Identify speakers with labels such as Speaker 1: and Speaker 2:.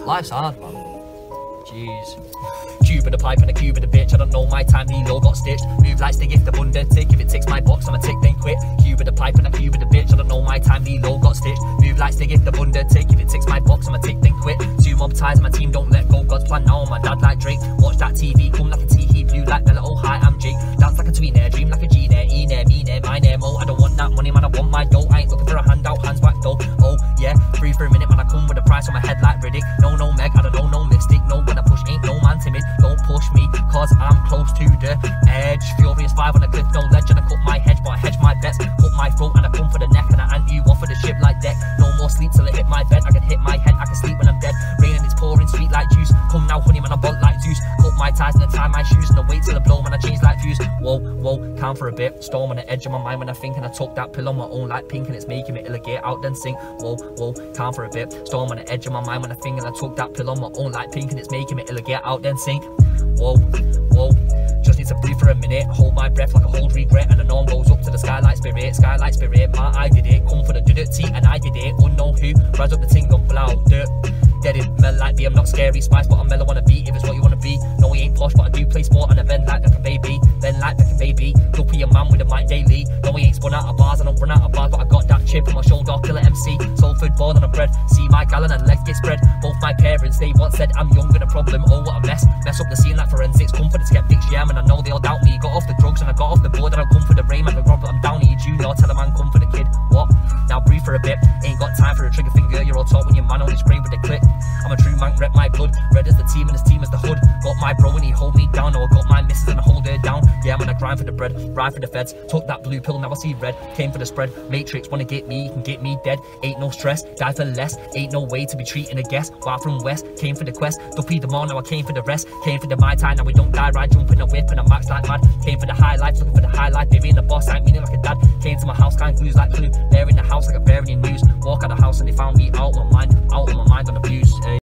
Speaker 1: Life's hard, man. Jeez. Cube of the pipe and a cube of the bitch. I don't know my time, Lilo got stitched. Move like stick if the bunda tick. If it ticks my box, I'ma tick then quit. Cube of the pipe and a cube of the bitch. I don't know my time, Lilo got stitched. Move like stick if the bunda tick. If it ticks my box, I'ma tick then quit. Two mob ties, my team don't let go. God's plan now, my dad like Drake. Watch that TV, come like a tee, blue like Bella. Oh hi, I'm Jake. Dance like a tweener, dream like a G-nair, E-nair, me-nair, my name. Oh, I don't want that money, man, I want my dough. I ain't looking for a handout, hands back though. Oh yeah, free for a minute, man, I come with a price on my head like Riddick. No, no Meg, I don't know, no mystic. No, when I push, ain't no man timid. Don't push me, cause I'm close to the edge. Furious 5 on the cliff, no ledge. And I cut my hedge, but I hedge my bets. Cut my throat and I come for the neck. And I hand you off for the ship like deck. No more sleep till it hit my bed. I can hit my head, I can sleep when I'm dead. Rain and it's pouring, sweet like juice. Come now, honey, man, I bolt like Zeus. Cut my ties and I tie my shoes. And I wait till I blow, man, I change like fuse. Whoa, whoa, calm for a bit. Storm on the edge of my mind when I think. And I took that pill on my own like pink. And it's making me ill, get out then sink. Whoa, whoa, calm for a bit. Storm on the edge of my mind when I think. And I took that pill on my own like pink. And it's making me ill, get out then sink. Whoa, whoa, just need to breathe for a minute. Hold my breath like a hold regret. And the norm goes up to the skylight spirit. Skylight spirit, I did it. Come for the dirty and I did it. Unknown who, rise up the ting and blow. Dirt, dead it, smell like me, I'm not scary. Spice, but I'm mellow on a beat if it's what you wanna be. No, we ain't posh, but I do play sport. And I bend like Beckham baby. Bend like Beckham baby. Duppy a man with a mic daily. No, we ain't spun out of bars, I don't run out of bars. But I got that chip on my shoulder, killer MC. Soul food, born on a bread. See my gallon and legs get spread. Both my parents, they once said I'm young and a problem. Oh, what a mess. Mess up the scene like forensics. Confidence get fixed, yeah, man, I know they'll doubt me. Got off the drugs and I got off the board. And I come for the rain, man, the Robert, I'm Downey Junior. Tell a man, come for the kid. What? Now breathe for a bit. Ain't got time for a trigger finger. You're all talk when your man only spray with the clip. I'm a true man, rep my blood. Red as the team and his team is the hood. Got my bro and he hold me down. No, I got my missus and I hold her down. Yeah, man, I grind for the bread, ride for the feds. Took that blue pill, now I see red. Came for the spread. Matrix wanna get me, you can get me dead. Ain't no stress, die for less. Ain't no way to be treating a guest. Wild from west, came for the quest. Duppy the more, now I came for the rest. Came for the my time, now we don't die. Ride, jump in a whip and a max like mad. Came for the high life, looking for the high life. Baby in the boss, I'm meaning like a dad. Came to my house, kind glues like glue. Bear in the house like a bear in your news. Walk out the house and they found me out of my mind on the views.